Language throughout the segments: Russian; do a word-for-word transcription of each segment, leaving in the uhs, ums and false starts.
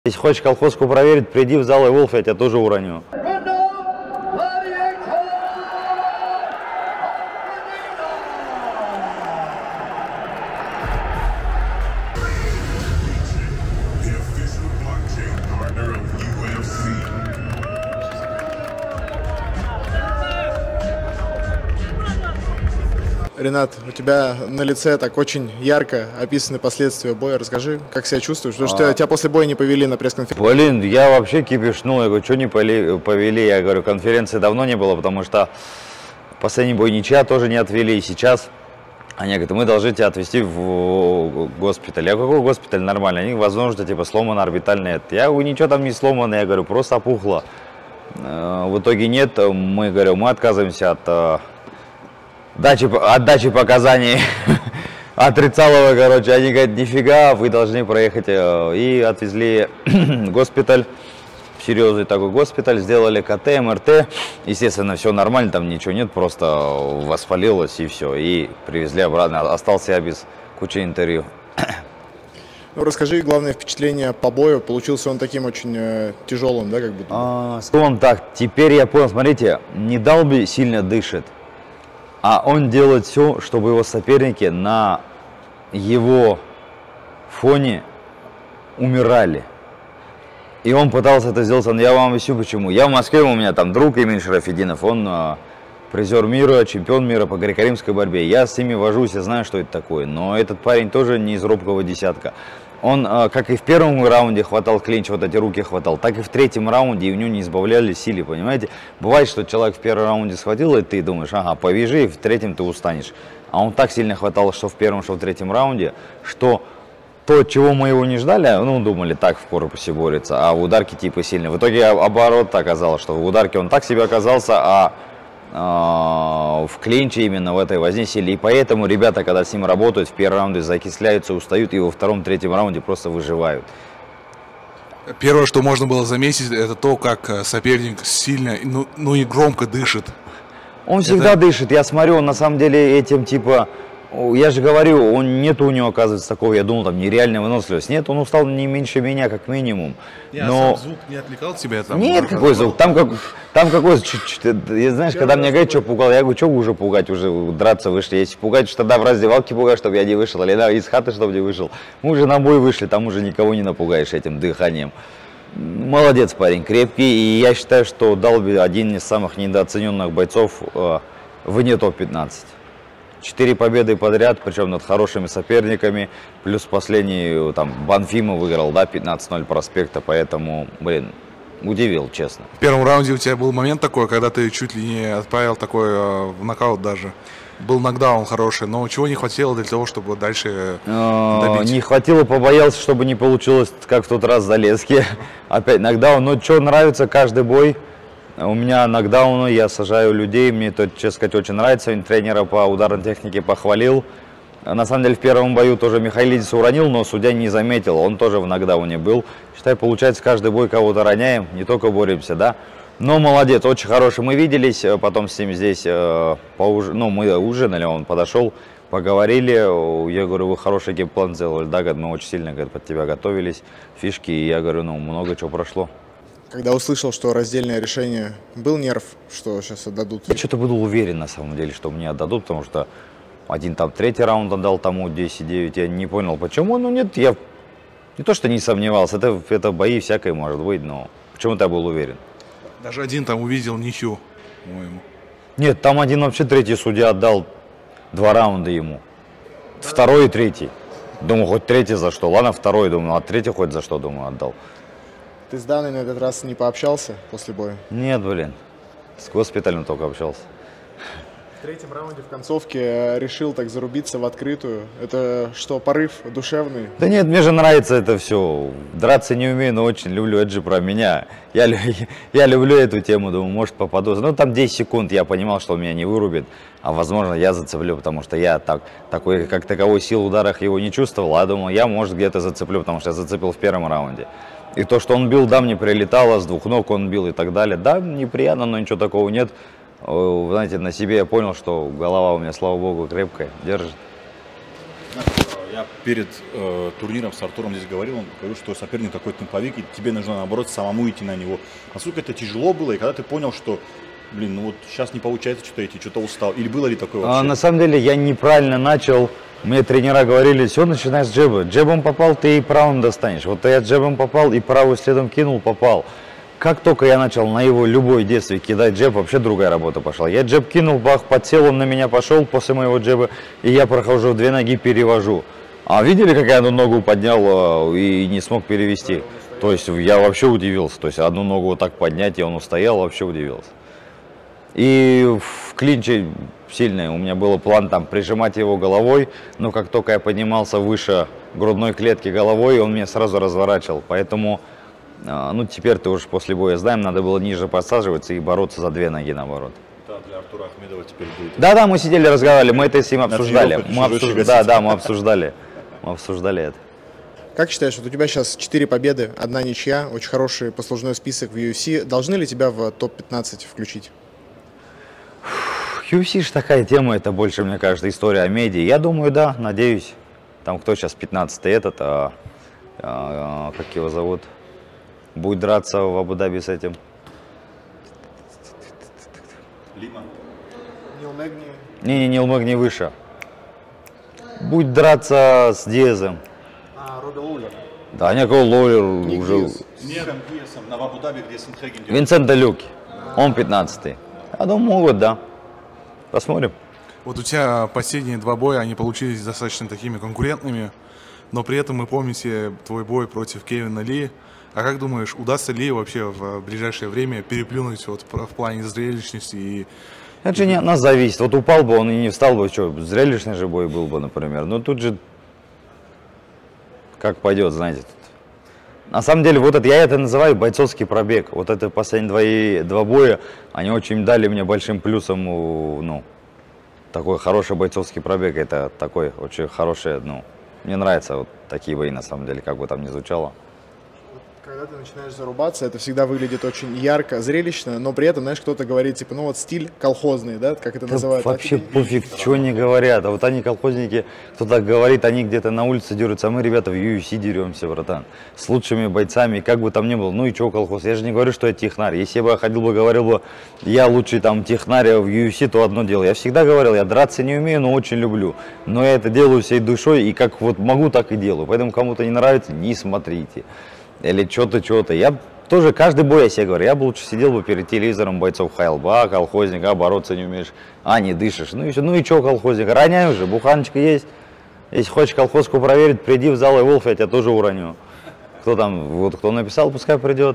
Если хочешь колхозку проверить, приди в зал и Волф, я тебя тоже уроню. Ренат, у тебя на лице так очень ярко описаны последствия боя. Расскажи, как себя чувствуешь? Потому что а... тебя после боя не повели на пресс-конференцию. Блин, я вообще кипишнул. Я говорю, что не повели? Я говорю, конференции давно не было, потому что последний бой ничья тоже не отвели. И сейчас они говорят, мы должны тебя отвезти в госпиталь. Я говорю, какой госпиталь? Нормально. Они, возможно, типа сломано орбитальное. Я говорю, ничего там не сломано. Я говорю, просто опухло. В итоге нет. Мы, говорю, мы отказываемся от... Дачи, отдачи показаний отрицалого, короче, они говорят, нифига, вы должны проехать, и отвезли в госпиталь, серьезный такой госпиталь, сделали ка тэ, эм эр тэ, естественно, все нормально, там ничего нет, просто воспалилось и все, и привезли обратно, остался я без кучи интервью. Ну, расскажи главное впечатление по бою, получился он таким очень э, тяжелым, да, как будто? А, он так, теперь я понял, смотрите, не Далби сильно дышит. А он делает все, чтобы его соперники на его фоне умирали. И он пытался это сделать. Я вам объясню почему. Я в Москве, у меня там друг Эмин Шарафеддинов, он а, призер мира, чемпион мира по греко-римской борьбе. Я с ними вожусь, я знаю, что это такое. Но этот парень тоже не из робкого десятка. Он, как и в первом раунде хватал клинч, вот эти руки хватал, так и в третьем раунде, и в нем не избавляли силы, понимаете? Бывает, что человек в первом раунде схватил, и ты думаешь, ага, повяжи, и в третьем ты устанешь. А он так сильно хватал, что в первом, что в третьем раунде, что то, чего мы его не ждали, ну, думали, так в корпусе борется, а в ударке типа сильно. В итоге оборот оказалось, что в ударке он так себе оказался, а в клинче именно в этой возне силе. И поэтому ребята, когда с ним работают, в первом раунде закисляются, устают, и во втором-третьем раунде просто выживают. Первое, что можно было заметить, это то, как соперник сильно, ну, ну и громко дышит. Он всегда это... дышит. Я смотрю, он на самом деле этим типа... Я же говорю, он нет у него, оказывается, такого, я думал, там, нереальной выносливости. Нет, он устал не меньше меня, как минимум. Не, но... а сам звук не отвлекал тебя? Там, нет, какой звук? Там, как, там какой... Я, знаешь, когда мне говорят, что пугал, я говорю, что уже пугать, уже драться вышли. Если пугать, что тогда в раздевалке пугать, чтобы я не вышел, или да, из хаты, чтобы не вышел. Мы уже на бой вышли, там уже никого не напугаешь этим дыханием. Молодец парень, крепкий, и я считаю, что Далби один из самых недооцененных бойцов э, вне топ пятнадцать. Четыре победы подряд, причем над хорошими соперниками, плюс последний, там, Банфима выиграл, да, пятнадцать ноль проспекта, поэтому, блин, удивил, честно. В первом раунде у тебя был момент такой, когда ты чуть ли не отправил такой э, в нокаут даже. Был нокдаун хороший, но чего не хватило для того, чтобы дальше добить? Не хватило, побоялся, чтобы не получилось, как в тот раз в Залеске. Опять нокдаун, но что нравится, каждый бой. У меня нокдауны, я сажаю людей, мне это, честно сказать, очень нравится. Тренера по ударной технике похвалил. На самом деле в первом бою тоже Михайлидис уронил, но судья не заметил, он тоже в нокдауне был. Считай, получается, каждый бой кого-то роняем, не только боремся, да. Но молодец, очень хороший. Мы виделись, потом с ним здесь, э, поуж... ну, мы ужинали, он подошел, поговорили. Я говорю, вы хороший геймплан сделали, да, говорит, мы очень сильно, говорит, под тебя готовились, фишки. И я говорю, ну, много чего прошло. Когда услышал, что раздельное решение, был нерв, что сейчас отдадут? Я что-то был уверен, на самом деле, что мне отдадут, потому что один там третий раунд отдал тому десять девять, я не понял, почему. Ну нет, я не то, что не сомневался, это, это бои всякое может быть, но почему-то я был уверен. Даже один там увидел ничью, по-моему. Нет, там один вообще третий судья отдал два раунда ему. Второй и третий. Думаю, хоть третий за что. Ладно, второй, думаю, а третий хоть за что, думаю, отдал. Ты с Даной на этот раз не пообщался после боя? Нет, блин. С госпиталем только общался. В третьем раунде в концовке решил так зарубиться в открытую. Это что, порыв душевный? Да нет, мне же нравится это все. Драться не умею, но очень люблю. Это же про меня. Я, я люблю эту тему, думаю, может попаду. Ну там десять секунд я понимал, что он меня не вырубит. А возможно я зацеплю, потому что я так, такой, как таковой сил в ударах его не чувствовал. А думал, я может где-то зацеплю, потому что я зацепил в первом раунде. И то, что он бил, да, мне прилетало, с двух ног он бил и так далее. Да, неприятно, но ничего такого нет. Знаете, на себе я понял, что голова у меня, слава богу, крепкая, держит. Я перед э, турниром с Артуром здесь говорил, он говорил, что соперник такой темповик, и тебе нужно, наоборот, самому идти на него. Насколько это тяжело было, и когда ты понял, что, блин, ну вот сейчас не получается что-то идти, что-то устал, или было ли такое вообще? А, на самом деле я неправильно начал. Мне тренера говорили, все, начинай с джеба. Джебом попал, ты и правым достанешь. Вот я джебом попал, и правую следом кинул, попал. Как только я начал на его любой действие кидать джеб, вообще другая работа пошла. Я джеб кинул, бах, подсел, он на меня пошел после моего джеба, и я прохожу в две ноги, перевожу. А видели, как я одну ногу поднял и не смог перевести? То есть я вообще удивился. То есть одну ногу вот так поднять, и он устоял, вообще удивился. И в клинче сильный. У меня был план там прижимать его головой, но как только я поднимался выше грудной клетки головой, он меня сразу разворачивал. Поэтому, ну теперь ты уже после боя знаем, надо было ниже подсаживаться и бороться за две ноги наоборот. Да, для Артура Ахмедова теперь будет. Да-да, мы сидели, разговаривали, мы это с ним обсуждали. тренировках Мы чужой обсуж... Да, да, мы обсуждали. Мы обсуждали это. Как считаешь, вот у тебя сейчас четыре победы, одна ничья, очень хороший послужной список в ю эф си. Должны ли тебя в топ пятнадцать включить? ю эф си же такая тема, это больше, мне кажется, история о меди. Я думаю, да, надеюсь. Там кто сейчас пятнадцатый этот, а, а, как его зовут, будет драться в Абу-Даби с этим. Лима. Нил Мэгни. Не-не, Нил Мэгни выше. Будет драться с Диазом. А, Робби Лоулер. Да, никакого Лоулер уже... Нет, Диасом на Абу-Даби, где Сенхеген делает. Винсент Люки, он пятнадцатый. Я думаю, могут, да. Посмотрим. Вот у тебя последние два боя, они получились достаточно такими конкурентными, но при этом мы помните твой бой против Кевина Ли. А как думаешь, удастся ли вообще в ближайшее время переплюнуть вот в плане зрелищности и... Это же не от нас зависит. Вот упал бы он и не встал бы, что, зрелищный же бой был бы, например. Но тут же как пойдет, знаете. Тут. На самом деле, вот это я это называю бойцовский пробег. Вот это последние два, два боя, они очень дали мне большим плюсом, ну, такой хороший бойцовский пробег. Это такой очень хороший, ну, мне нравятся вот такие бои, на самом деле, как бы там ни звучало. Когда ты начинаешь зарубаться, это всегда выглядит очень ярко, зрелищно, но при этом, знаешь, кто-то говорит, типа, ну вот стиль колхозный, да, как это Да называют. вообще а пофиг, что они говорят. А вот они, колхозники, кто так говорит, они где-то на улице дерутся, а мы, ребята, в ю эф си деремся, братан. С лучшими бойцами, как бы там ни было. Ну и что колхоз? Я же не говорю, что я технарь. Если бы я ходил бы, говорил бы, я лучший там технарь в ю эф си, то одно дело. Я всегда говорил, я драться не умею, но очень люблю. Но я это делаю всей душой, и как вот могу, так и делаю. Поэтому кому-то не нравится, не смотрите. Или что-то, что-то. Я тоже каждый бой, я себе говорю, я бы лучше сидел бы перед телевизором бойцов Хайлба, колхозник, а бороться не умеешь, а не дышишь. Ну и что, ну и что колхозник, роняй уже, буханочка есть. Если хочешь колхозку проверить, приди в зал и Волф, я тебя тоже уроню. Кто там, вот кто написал, пускай придет.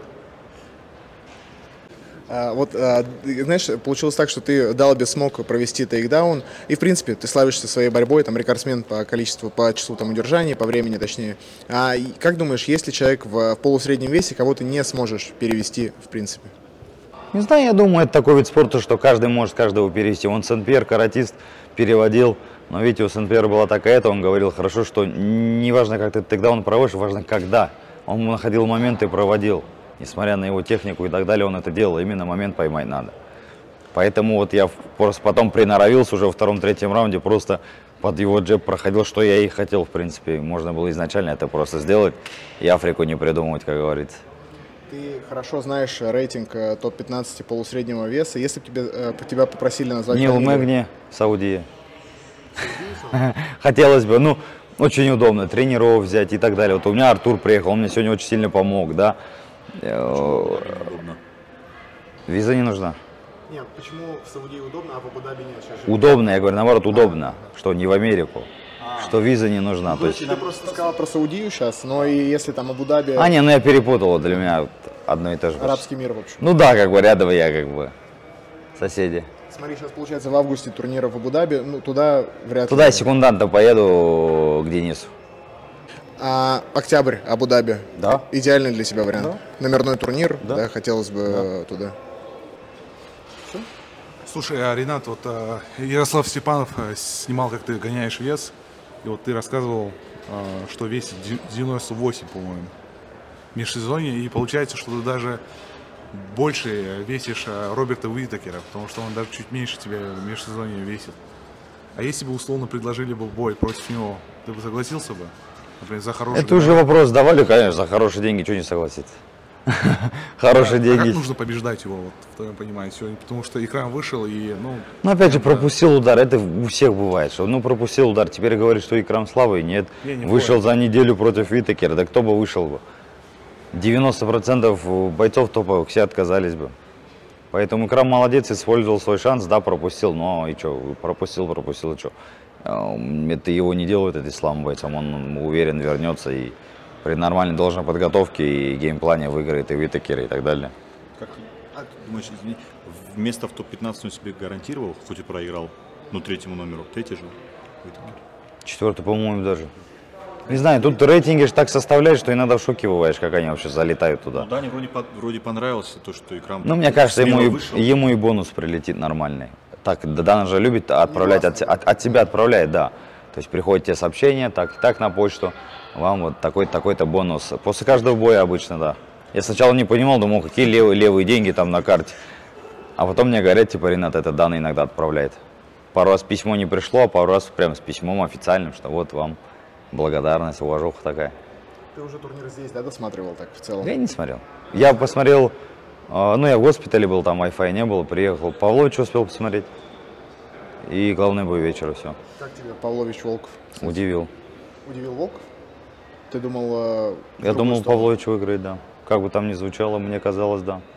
А, вот, а, знаешь, получилось так, что ты Далби смог провести тейкдаун, и, в принципе, ты славишься своей борьбой, там, рекордсмен по количеству, по числу там удержаний, по времени, точнее. А и как думаешь, есть ли человек в, в полусреднем весе, кого ты не сможешь перевести, в принципе? Не знаю, я думаю, это такой вид спорта, что каждый может каждого перевести. Вон Сен-Пьер, каратист, переводил, но видите, у Сен-Пьера была такая-то, он говорил, хорошо, что не важно, как ты тейкдаун проводишь, важно, когда. Он находил моменты и проводил. Несмотря на его технику и так далее, он это делал, именно момент поймать надо. Поэтому вот я просто потом приноровился уже во втором-третьем раунде, просто под его джеб проходил, что я и хотел, в принципе. Можно было изначально это просто сделать и Африку не придумывать, как говорится. Ты хорошо знаешь рейтинг топ пятнадцать полусреднего веса. Если бы тебе, тебя попросили назвать... Нил Мэгни, Саудия. Хотелось бы, ну, очень удобно, тренеров взять и так далее. Вот у меня Артур приехал, он мне сегодня очень сильно помог, да. Виза не нужна. Нет, почему в Саудии удобно, а в Абу-Даби нет? Удобно, я говорю, наоборот, удобно, что не в Америку, что виза не нужна. Ну, то есть... Ты просто сказал про Саудию сейчас, но и если там Абу-Даби... А, не, ну я перепутал, для меня одно и то же. Арабский мир, в общем. Ну да, как бы рядом я, как бы, соседи. Смотри, сейчас получается в августе турнира в Абу-Даби, ну туда вряд ли. Туда я секундантом поеду к Денису. А октябрь, Абу-Даби. Да. Идеальный для себя вариант. Да. Номерной турнир, да, Да. хотелось бы да. туда. Слушай, а Ринат, вот а, Ярослав Степанов а, снимал, как ты гоняешь вес, и вот ты рассказывал, а, что весит девяносто восемь, по-моему, в межсезонье, и получается, что ты даже больше весишь а, Роберта Уитакера, потому что он даже чуть меньше тебя в межсезонье весит. А если бы условно предложили бы бой против него, ты бы согласился бы? Например, за хорошие Это уже вопрос давали, конечно, за хорошие деньги, что не согласиться. Хорошие А деньги. как нужно побеждать его, вот, в твоем понимании, сегодня? Потому что экран вышел и, ну... Ну, опять же, пропустил удар. Это у всех бывает, что, ну, пропустил удар. Теперь говорит, что Икрам слабый. Нет, Не, не вышел бывает. за неделю против Уитакера. Да кто бы вышел бы? девяносто процентов бойцов топовых все отказались бы. Поэтому Икрам молодец, использовал свой шанс, да, пропустил. Но и что, пропустил, пропустил, и что? Это его не делает, это ислам бойцом. Он уверен, вернется и при нормальной должной подготовке и геймплане выиграет и Уитакера и так далее. Как ты, а, ты думаешь, извини, место в топ пятнадцать он себе гарантировал, хоть и проиграл, ну, третьему номеру, третий же? Четвертый, по-моему, даже. Не знаю, тут рейтинги же так составляют, что иногда в шоке бываешь, как они вообще залетают туда. Ну, Дане вроде, по- вроде понравилось то, что Икрам Ну, мне кажется, ему и, вышел. ему и бонус прилетит нормальный. Так, Дана же любит отправлять, от, от, от себя отправляет, да. То есть приходит тебе сообщение, так, так на почту, вам вот такой-то такой-то бонус. После каждого боя обычно, да. Я сначала не понимал, думал, какие левые, левые деньги там на карте. А потом мне говорят, типа, Ренат, это Дана иногда отправляет. Пару раз письмо не пришло, а пару раз прям с письмом официальным, что вот вам благодарность, уважуха такая. Ты уже турнир здесь, да, досматривал так в целом? Я не смотрел. Я посмотрел, э, ну я в госпитале был, там Wi-Fi не было, приехал. Павлович успел посмотреть. И главный бой вечера, все. Как тебе Павлович Волков? Удивил. Удивил Волков? Ты думал... э, в Я другую думал, сторону? Павлович выиграет, да. Как бы там ни звучало, мне казалось, да.